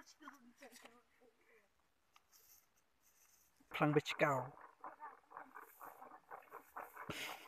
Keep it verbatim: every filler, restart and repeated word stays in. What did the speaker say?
พลังเบชเก้า